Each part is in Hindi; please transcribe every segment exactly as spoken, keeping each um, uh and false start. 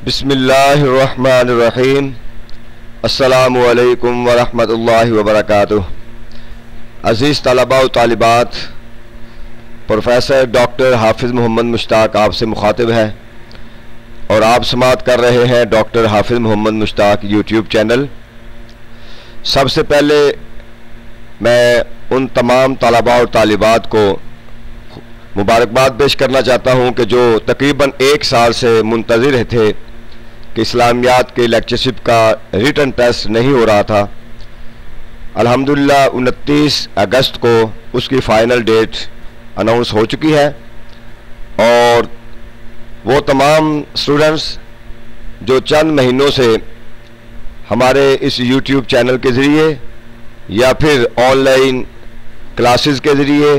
बिस्मिल्लाहिर्रहमानिर्रहीम। अस्सलामु अलैकुम वरहमतुल्लाहि वबरकातुह। अज़ीज़ तलबा व तालिबात, प्रोफेसर डॉक्टर हाफिज़ मोहम्मद मुश्ताक आपसे मुखातिब है और आप समात कर रहे हैं डॉक्टर हाफिज़ मोहम्मद मुश्ताक यूट्यूब चैनल। सबसे पहले मैं उन तमाम तलबा और तालिबात को मुबारकबाद पेश करना चाहता हूँ कि जो तकरीबन एक साल से मुंतज़िर थे कि इस्लामियात के लेक्चरशिप का रिटन टेस्ट नहीं हो रहा था। अल्हम्दुलिल्लाह उनतीस अगस्त को उसकी फ़ाइनल डेट अनाउंस हो चुकी है और वो तमाम स्टूडेंट्स जो चंद महीनों से हमारे इस यूट्यूब चैनल के ज़रिए या फिर ऑनलाइन क्लासेस के ज़रिए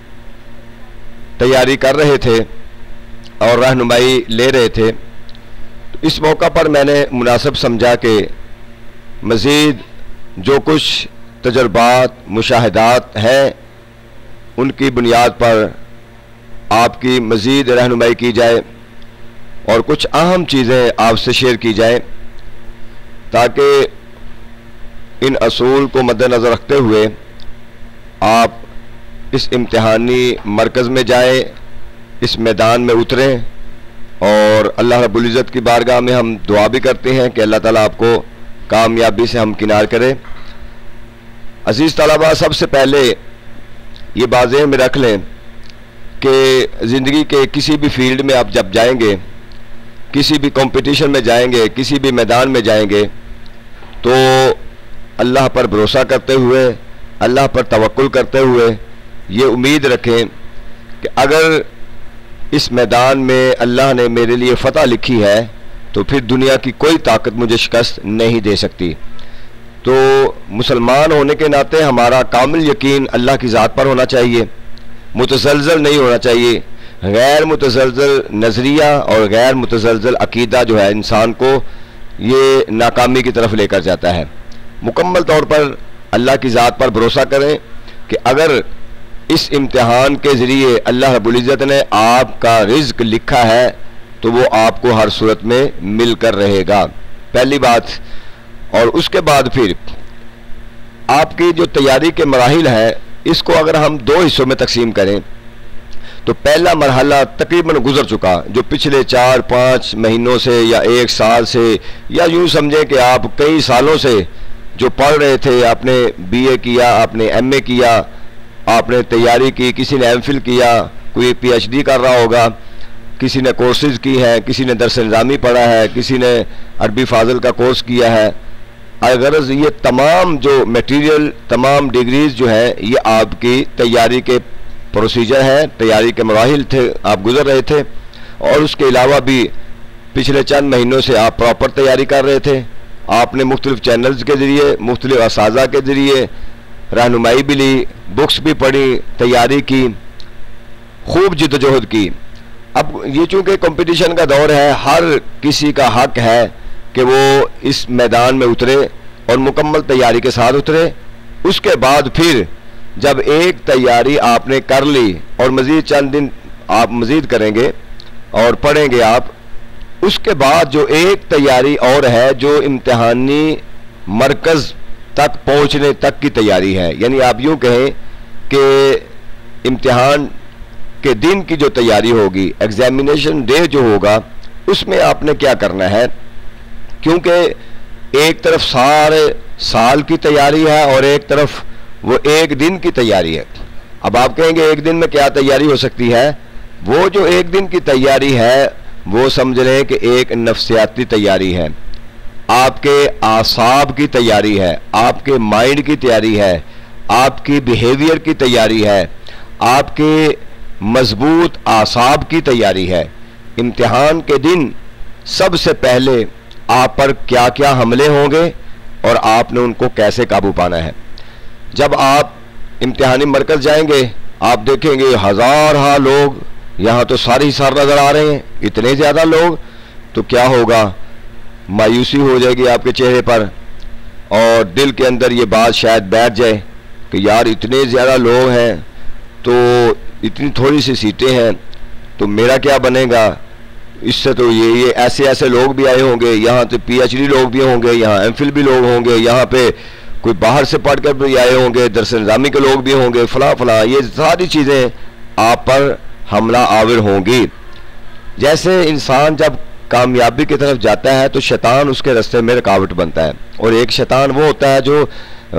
तैयारी कर रहे थे और रहनुमाई ले रहे थे, तो इस मौका पर मैंने मुनासिब समझा कि मज़ीद जो कुछ तजर्बात मुशाहिदात हैं उनकी बुनियाद पर आपकी मज़ीद रहनुमाई की जाए और कुछ अहम चीज़ें आपसे शेयर की जाए ताकि इन असूल को मद्देनज़र रखते हुए आप इस इम्तिहानी मरकज़ में जाएं, इस मैदान में उतरें और अल्लाह रब्बुल इज़्ज़त की बारगाह में हम दुआ भी करते हैं कि अल्लाह ताला आपको कामयाबी से हमकिनार करे। अज़ीज़ तलबा, सबसे पहले ये बात ज़हन में रख लें कि ज़िंदगी के किसी भी फील्ड में आप जब जाएंगे, किसी भी कंपटीशन में जाएंगे, किसी भी मैदान में जाएंगे, तो अल्लाह पर भरोसा करते हुए, अल्लाह पर तवक्कुल करते हुए ये उम्मीद रखें कि अगर इस मैदान में अल्लाह ने मेरे लिए फ़तह लिखी है तो फिर दुनिया की कोई ताकत मुझे शिकस्त नहीं दे सकती। तो मुसलमान होने के नाते हमारा कामिल यकीन अल्लाह की ज़ात पर होना चाहिए, मुतज़लज़ल नहीं होना चाहिए। गैर मुतज़लज़ल नज़रिया और गैर मुतज़लज़ल अकीदा जो है इंसान को ये नाकामी की तरफ लेकर जाता है। मुकम्मल तौर पर अल्लाह की ज़ात पर भरोसा करें कि अगर इस इम्तिहान के ज़रिए अल्लाह रब्बुल इज़्ज़त ने आपका रिज़्क लिखा है तो वो आपको हर सूरत में मिलकर रहेगा, पहली बात। और उसके बाद फिर आपकी जो तैयारी के मराहिल हैं इसको अगर हम दो हिस्सों में तकसीम करें तो पहला मरहला तकरीबन गुजर चुका, जो पिछले चार पाँच महीनों से या एक साल से या यूँ समझें कि आप कई सालों से जो पढ़ रहे थे, आपने बीए किया, आपने एमए किया, आपने तैयारी की, किसी ने एमफिल किया, कोई पीएचडी कर रहा होगा, किसी ने कोर्सेज की हैं, किसी ने दरस निज़ामी पढ़ा है, किसी ने अरबी फाजिल का कोर्स किया है। अगरज ये तमाम जो मटेरियल, तमाम डिग्रीज़ जो हैं ये आपकी तैयारी के प्रोसीजर हैं, तैयारी के मराहिल थे, आप गुजर रहे थे। और उसके अलावा भी पिछले चंद महीनों से आप प्रॉपर तैयारी कर रहे थे। आपने मुख्तलिफ चैनल्स के ज़रिए, मुख्तलिफ असाज़ा के ज़रिए रहनुमाई भी ली, बुक्स भी पढ़ी, तैयारी की, खूब जिद्दोजहद की। अब ये चूँकि कंपटीशन का दौर है, हर किसी का हक है कि वो इस मैदान में उतरे और मुकम्मल तैयारी के साथ उतरे। उसके बाद फिर जब एक तैयारी आपने कर ली और मज़ीद चंद दिन आप मज़ीद करेंगे और पढ़ेंगे आप, उसके बाद जो एक तैयारी और है जो इम्तिहानी मरकज़ तक पहुंचने तक की तैयारी है। यानी आप यूँ कहें कि इम्तिहान के दिन की जो तैयारी होगी, एग्जामिनेशन डे जो होगा, उसमें आपने क्या करना है, क्योंकि एक तरफ सारे साल की तैयारी है और एक तरफ वो एक दिन की तैयारी है। अब आप कहेंगे एक दिन में क्या तैयारी हो सकती है? वो जो एक दिन की तैयारी है वो समझ लें कि एक नफ्सियाती तैयारी है, आपके आसाब की तैयारी है, आपके माइंड की तैयारी है, आपकी बिहेवियर की तैयारी है, आपके मजबूत आसाब की तैयारी है। इम्तिहान के दिन सबसे पहले आप पर क्या क्या हमले होंगे और आपने उनको कैसे काबू पाना है। जब आप इम्तिहानी मरकज़ जाएंगे आप देखेंगे हज़ार हा लोग, यहाँ तो सारे ही सार नज़र आ रहे हैं, इतने ज़्यादा लोग, तो क्या होगा, मायूसी हो जाएगी आपके चेहरे पर और दिल के अंदर ये बात शायद बैठ जाए कि यार इतने ज़्यादा लोग हैं तो इतनी थोड़ी सी सीटें हैं तो मेरा क्या बनेगा। इससे तो ये ये ऐसे ऐसे लोग भी आए होंगे, यहाँ तो पीएचडी लोग भी होंगे, यहाँ एमफिल भी लोग होंगे, यहाँ पे कोई बाहर से पढ़कर भी आए होंगे, दरस निज़ामी के लोग भी होंगे, फला फला, ये सारी चीज़ें आप पर हमला आवर होंगी। जैसे इंसान जब कामयाबी की तरफ जाता है तो शैतान उसके रास्ते में रुकावट बनता है, और एक शैतान वो होता है जो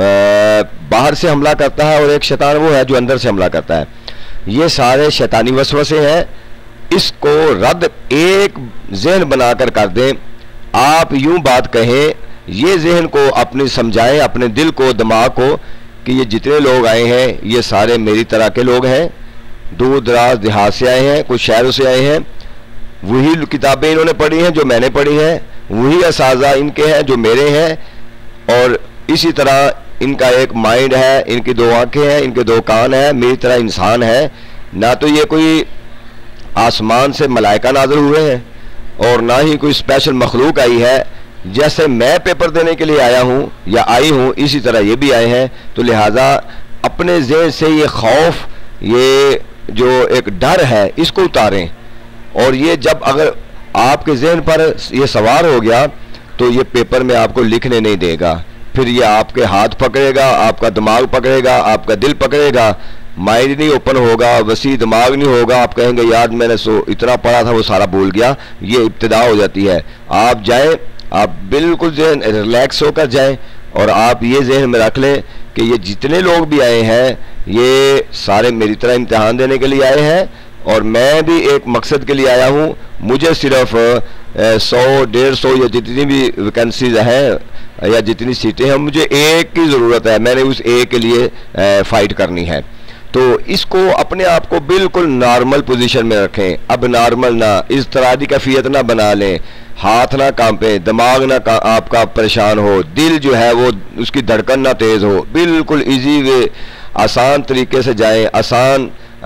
बाहर से हमला करता है, और एक शैतान वो है जो अंदर से हमला करता है। ये सारे शैतानी वसवसे हैं, इसको रद्द एक जहन बनाकर कर दें। आप यूं बात कहें, ये जहन को अपने समझाएं, अपने दिल को, दिमाग को, कि ये जितने लोग आए हैं ये सारे मेरी तरह के लोग हैं, दूर दराज देहात से आए हैं, कुछ शहरों से आए हैं, वही किताबें इन्होंने पढ़ी हैं जो मैंने पढ़ी हैं, वही असाजा इनके हैं जो मेरे हैं, और इसी तरह इनका एक माइंड है, इनकी दो आंखें हैं, इनके दो कान हैं, मेरी तरह इंसान है। ना तो ये कोई आसमान से मलाइका नाज़िल हुए हैं और ना ही कोई स्पेशल मखलूक आई है। जैसे मैं पेपर देने के लिए आया हूँ या आई हूँ, इसी तरह ये भी आए हैं। तो लिहाजा अपने ज़हन से ये खौफ, ये जो एक डर है, इसको उतारें। और ये जब अगर आपके ज़हन पर ये सवार हो गया तो ये पेपर में आपको लिखने नहीं देगा, फिर ये आपके हाथ पकड़ेगा, आपका दिमाग पकड़ेगा, आपका दिल पकड़ेगा, माइंड नहीं ओपन होगा, वसी दिमाग नहीं होगा। आप कहेंगे यार मैंने सो इतना पढ़ा था वो सारा भूल गया। ये इब्तिदा हो जाती है। आप जाएं, आप बिल्कुल जहन रिलैक्स होकर जाएं, और आप ये जहन में रख लें कि ये जितने लोग भी आए हैं ये सारे मेरी तरह इम्तिहान देने के लिए आए हैं, और मैं भी एक मकसद के लिए आया हूँ। मुझे सिर्फ सौ डेढ़ सौ या जितनी भी वैकेंसीज हैं या जितनी सीटें हैं, मुझे एक की ज़रूरत है, मैंने उस एक के लिए ए, फ़ाइट करनी है। तो इसको अपने आप को बिल्कुल नॉर्मल पोजीशन में रखें। अब नॉर्मल ना, इस तरह की कैफियत ना बना लें, हाथ ना कांपे, दिमाग ना का, आपका परेशान हो, दिल जो है वो उसकी धड़कन ना तेज़ हो। बिल्कुल इजी वे, आसान तरीके से जाएं, आसान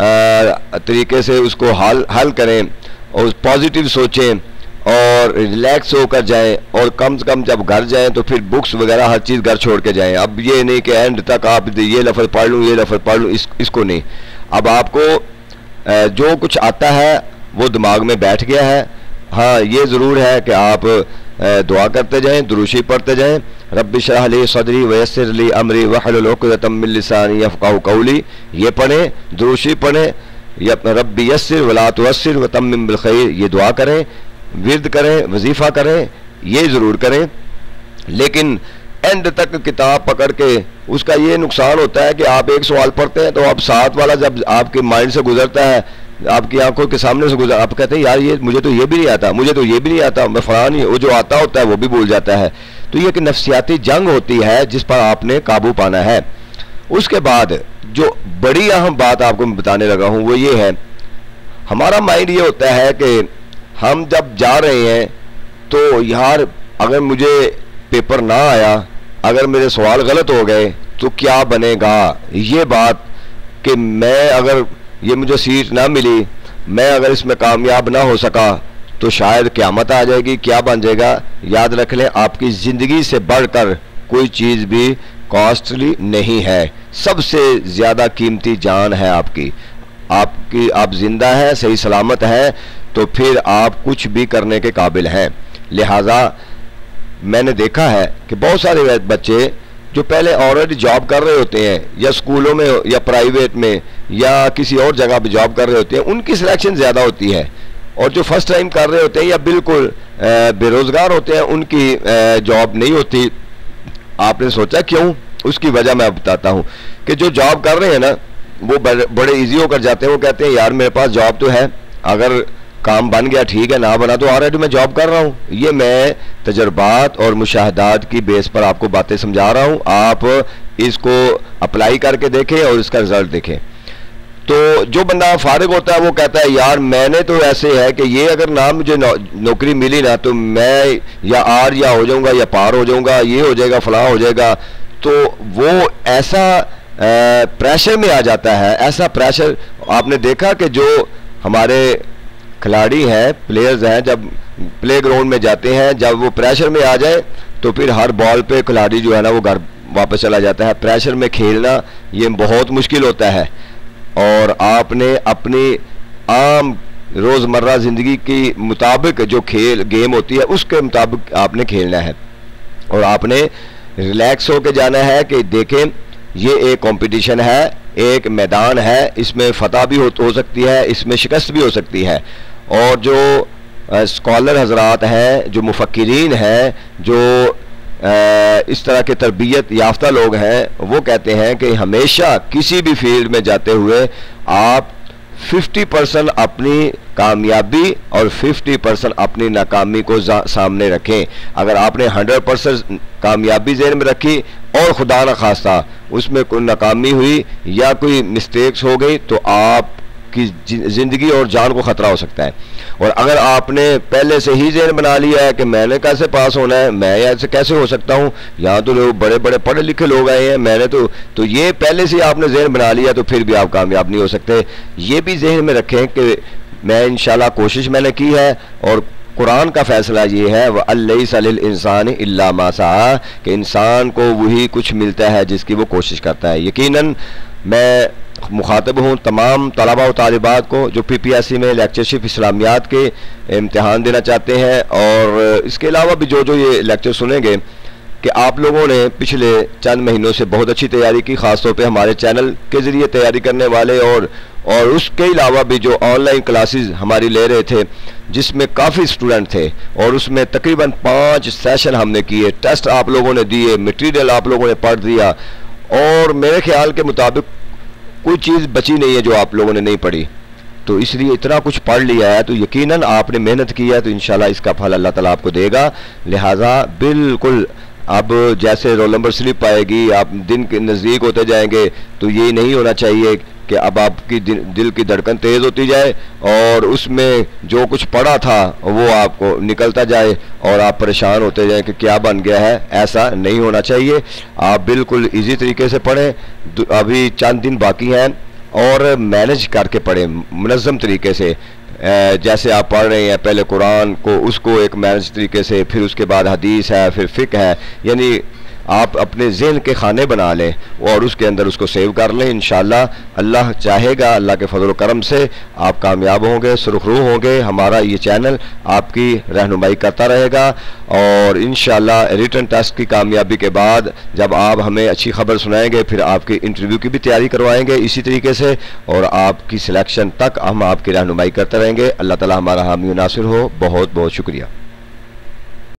तरीके से उसको हल हल करें, और पॉजिटिव सोचें और रिलैक्स होकर जाएं। और कम से कम जब घर जाएं तो फिर बुक्स वगैरह हर चीज़ घर छोड़ के जाएं। अब ये नहीं कि एंड तक आप ये लफ्ज़ पढ़ लूँ, ये लफ्ज़ पढ़ लूँ, इस, इसको नहीं। अब आपको जो कुछ आता है वो दिमाग में बैठ गया है। हाँ, ये ज़रूर है कि आप दुआ करते जाएं, दुरूशी पढ़ते जाएं। रब्बि इश्रह ली सदरी वयस्सिर ली अमरी वहलुल उक़दतम मिन लिसानी यफ़क़हू क़ौली, ये पढ़ें, दुरूशी पढ़ें, या रब्बि यस्सिर वला तुअस्सिर व तम्मिम बिल खैर, ये दुआ करें, विर्द करें, वजीफ़ा करें, ये ज़रूर करें। लेकिन एंड तक किताब पकड़ के उसका ये नुकसान होता है कि आप एक सवाल पढ़ते हैं तो आप साथ वाला जब आपके माइंड से गुजरता है, आपकी आंखों के सामने से गुजर, आप कहते हैं यार ये मुझे तो ये भी नहीं आता, मुझे तो ये भी नहीं आता, मैं फलां नहीं, वो जो आता होता है वो भी भूल जाता है। तो ये कि नफ्सियाती जंग होती है जिस पर आपने काबू पाना है। उसके बाद जो बड़ी अहम बात आपको मैं बताने लगा हूँ वो ये है, हमारा माइंड ये होता है कि हम जब जा रहे हैं तो यार अगर मुझे पेपर ना आया, अगर मेरे सवाल गलत हो गए तो क्या बनेगा। ये बात कि मैं अगर ये मुझे सीट ना मिली, मैं अगर इसमें कामयाब ना हो सका तो शायद क़यामत आ जाएगी, क्या बन जाएगा। याद रख लें, आपकी ज़िंदगी से बढ़कर कोई चीज़ भी कॉस्टली नहीं है। सबसे ज़्यादा कीमती जान है आपकी। आपकी आप जिंदा हैं, सही सलामत हैं, तो फिर आप कुछ भी करने के काबिल हैं। लिहाजा मैंने देखा है कि बहुत सारे बच्चे जो पहले ऑलरेडी जॉब कर रहे होते हैं, या स्कूलों में या प्राइवेट में या किसी और जगह पे जॉब कर रहे होते हैं, उनकी सिलेक्शन ज़्यादा होती है। और जो फर्स्ट टाइम कर रहे होते हैं या बिल्कुल बेरोज़गार होते हैं, उनकी जॉब नहीं होती। आपने सोचा क्यों? उसकी वजह मैं बताता हूँ कि जो जॉब कर रहे हैं ना, वो बड़े ईजी होकर जाते हैं। वो कहते हैं यार मेरे पास जॉब तो है, अगर काम बन गया ठीक है, ना बना तो ऑलरेडी मैं जॉब कर रहा हूँ। ये मैं तजर्बात और मुशाहदात की बेस पर आपको बातें समझा रहा हूँ। आप इसको अप्लाई करके देखें और इसका रिजल्ट देखें। तो जो बंदा फारिग होता है वो कहता है यार मैंने तो ऐसे है कि ये अगर ना मुझे नौ, नौकरी मिली ना तो मैं या आर या हो जाऊंगा या पार हो जाऊंगा, ये हो जाएगा, फलां हो जाएगा। तो वो ऐसा प्रेशर में आ जाता है। ऐसा प्रेशर आपने देखा कि जो हमारे खिलाड़ी हैं, प्लेयर्स हैं, जब प्ले ग्राउंड में जाते हैं, जब वो प्रेशर में आ जाए तो फिर हर बॉल पे खिलाड़ी जो है ना वो घर वापस चला जाता है। प्रेशर में खेलना ये बहुत मुश्किल होता है। और आपने अपनी आम रोज़मर्रा ज़िंदगी के मुताबिक जो खेल गेम होती है उसके मुताबिक आपने खेलना है और आपने रिलैक्स होकर जाना है कि देखें ये एक कंपटीशन है, एक मैदान है, इसमें फतह भी हो, हो सकती है, इसमें शिकस्त भी हो सकती है। और जो स्कॉलर हजरात हैं, जो मुफक्किरीन हैं, जो आ, इस तरह के तरबियत याफ्ता लोग हैं, वो कहते हैं कि हमेशा किसी भी फील्ड में जाते हुए आप पचास परसेंट अपनी कामयाबी और पचास परसेंट अपनी नाकामी को सामने रखें। अगर आपने सौ परसेंट कामयाबी ज़हन में रखी और खुदा न खास्ता उसमें कोई नाकामी हुई या कोई मिस्टेक्स हो गई तो आप की ज़िंदगी और जान को ख़तरा हो सकता है। और अगर आपने पहले से ही ज़हन बना लिया है कि मैंने कैसे पास होना है, मैं ऐसे कैसे हो सकता हूँ, यहाँ तो लोग बड़े बड़े पढ़े लिखे लोग आए हैं, मैंने तो तो ये पहले से आपने ज़हन बना लिया तो फिर भी आप कामयाब नहीं हो सकते। ये भी ज़हन में रखें कि मैं इंशाल्लाह कोशिश मैंने की है और कुरान का फ़ैसला ये है व लैसा लिल इंसान इल्ला मा सआ, कि इंसान को वही कुछ मिलता है जिसकी वो कोशिश करता है। यकीनन मैं मुखातब हूँ तमाम तलबा और तालिबात को जो पी पी एस सी में लेक्चरशिप इस्लामियात के इम्तिहान देना चाहते हैं, और इसके अलावा भी जो जो ये लेक्चर सुनेंगे कि आप लोगों ने पिछले चंद महीनों से बहुत अच्छी तैयारी की, ख़ास तौर पे हमारे चैनल के ज़रिए तैयारी करने वाले और और उसके अलावा भी जो ऑनलाइन क्लासेस हमारी ले रहे थे जिसमें काफ़ी स्टूडेंट थे और उसमें तकरीबन पाँच सेशन हमने किए, टेस्ट आप लोगों ने दिए, मटेरियल आप लोगों ने पढ़ दिया और मेरे ख्याल के मुताबिक कोई चीज़ बची नहीं है जो आप लोगों ने नहीं पढ़ी। तो इसलिए इतना कुछ पढ़ लिया है तो यकीनन आपने मेहनत की है तो इंशाल्लाह इसका फल अल्लाह ताला आपको देगा। लिहाजा बिल्कुल अब जैसे रोल नंबर स्लिप आएगी, आप दिन के नज़दीक होते जाएंगे तो ये नहीं होना चाहिए कि अब आपकी दिल की धड़कन तेज़ होती जाए और उसमें जो कुछ पढ़ा था वो आपको निकलता जाए और आप परेशान होते जाएं कि क्या बन गया है। ऐसा नहीं होना चाहिए। आप बिल्कुल इजी तरीके से पढ़ें, अभी चंद दिन बाकी हैं और मैनेज करके पढ़ें मुनज़्ज़म तरीके से। जैसे आप पढ़ रहे हैं पहले कुरान को, उसको एक मैनेज तरीके से, फिर उसके बाद हदीस है, फिर फ़िक़्ह है, यानी आप अपने ज़हन के खाने बना लें और उसके अंदर उसको सेव कर लें। इंशाअल्लाह अल्लाह चाहेगा, अल्लाह के फजल करम से आप कामयाब होंगे, सुरखरू होंगे। हमारा ये चैनल आपकी रहनुमाई करता रहेगा और इंशाअल्लाह रिटन टेस्ट की कामयाबी के बाद जब आप हमें अच्छी खबर सुनाएंगे फिर आपकी इंटरव्यू की भी तैयारी करवाएंगे इसी तरीके से और आपकी सिलेक्शन तक हम आपकी रहनुमाई करते रहेंगे। अल्लाह ताला हमारा हामी नासिर हो। बहुत बहुत शुक्रिया।